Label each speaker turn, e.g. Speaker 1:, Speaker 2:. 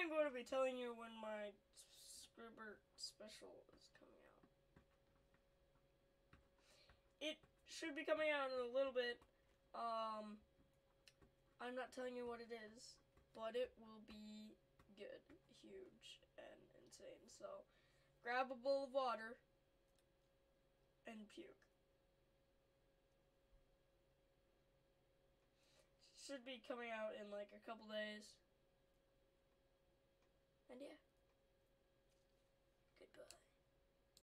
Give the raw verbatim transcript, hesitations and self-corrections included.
Speaker 1: I'm going to be telling you when my Scribbert special is coming out. It should be coming out in a little bit. Um, I'm not telling you what it is, but it will be good, huge, and insane. So, grab a bowl of water and puke. Should be coming out in like a couple days. And yeah.